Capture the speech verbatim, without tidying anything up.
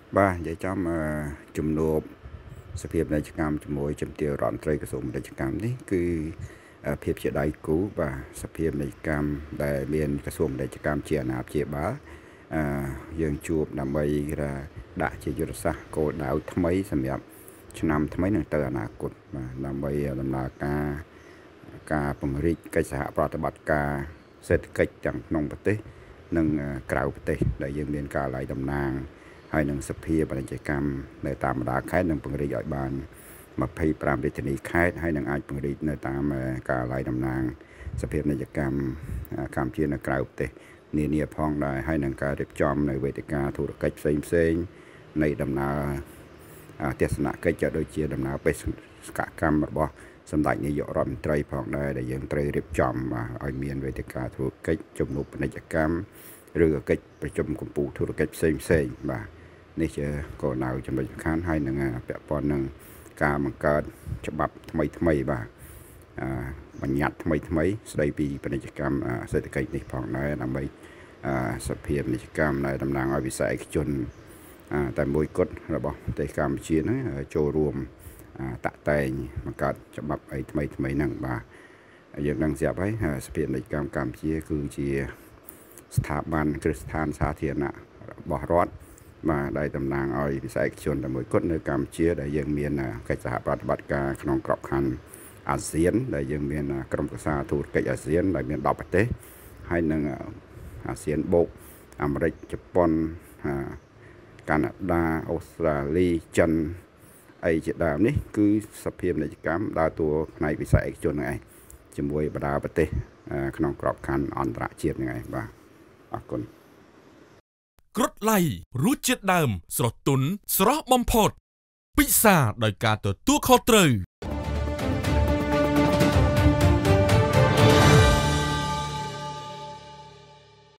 បាទនិយាយចំជំនួបសភាពនៃកម្មជាមួយជំទាវរដ្ឋមន្ត្រីក្រសួងពាណិជ្ជកម្មនេះគឺភាពជាដៃគូបាទសភាពនៃកម្មដែលមានក្រសួងពាណិជ្ជកម្មជាអាណាព្យាបាលអឺយើងជួបដើម្បីដាក់ជាយុទ្ធសាស្ត្រគោលដៅថ្មីសម្រាប់ឆ្នាំថ្មីនឹងទៅអនាគតបាទដើម្បីដំណើរការការពង្រីកកិច្ចសហប្រតិបត្តិការសេដ្ឋកិច្ចទាំងក្នុងប្រទេសនិងក្រៅប្រទេសដែលយើងមានការឡាយតំណាងហើយនឹងសភាពាណិជ្ជកម្មនៅតាមបណ្ដាខេត្តនឹងពង្រីកឲ្យបានម្ភៃប្រាំរាជធានីខេត្តហើយនឹងអាចពង្រីកនៅតាមការឡាយតំណាងសភាពាណិជ្ជកម្មកម្ពុជានៅក្រៅប្រទេសនានាផងដែរហើយនឹងការរៀបចំនៅវេទិកាធុរកិច្ចផ្សេងផ្សេងនៃដំណើរទស្សនកិច្ចដូចជាដំណើរបេសកកម្មរបស់សម្ដេចនាយករដ្ឋមន្ត្រីផងដែរដែលយើងត្រូវរៀបចំឲ្យមានវេទិកាធុរកិច្ចជំនួបពាណិជ្ជកម្មឬក៏កិច្ចប្រជុំកំពូលធុរកិច្ចផ្សេងផ្សេងបាទនេះជាគោលដៅចំណុចសំខាន់ហើយនឹងពាក់ព័ន្ធនឹងការបង្កើតច្បាប់ថ្មីថ្មីបាទបញ្ញត្តិថ្មីថ្មីស្ដីពីពាណិជ្ជកម្មសេដ្ឋកិច្ចនេះផងដែរដើម្បីសភាពាណិជ្ជកម្មដែលតំណាងឲ្យវិស័យឯកជនតែមួយគត់របស់ប្រទេសកម្ពុជាហ្នឹងចូលរួមតាក់តែងបង្កើតច្បាប់អីថ្មីថ្មីហ្នឹងបាទយើងដឹងស្រាប់ហើយសភាពាណិជ្ជកម្មកម្ពុជាគឺជាស្ថាប័នគ្រឹះស្ថានសាធារណៈរបស់រដ្ឋបាទដែលតំណាងឲ្យវិស័យឯកជនតែមួយគត់នៅកម្ពុជាដែលយើងមានកិច្ចសហប្រតិបត្តិការក្នុងក្របខ័ណ្ឌអាស៊ានដែលយើងមានក្រុមប្រឹក្សាធុរកិច្ចអាស៊ានដែលមានដប់ប្រទេសហើយនឹងអាស៊ានបូកអាមេរិកជប៉ុនកាណាដាអូស្ត្រាលីចិនអីជាដើមនេះគឺសភាពាណិជ្ជកម្មដើរតួផ្នែកវិស័យឯកជនហ្នឹងឯងជាមួយបណ្ដាប្រទេសក្នុងក្របខ័ណ្ឌអន្តរជាតិហ្នឹងឯងបាទអរគុណគ្រុឌឡៃរសជាតិដើមស្រទន់ស្រស់បំផុតពិសាដោយការទទួលខុសត្រូវ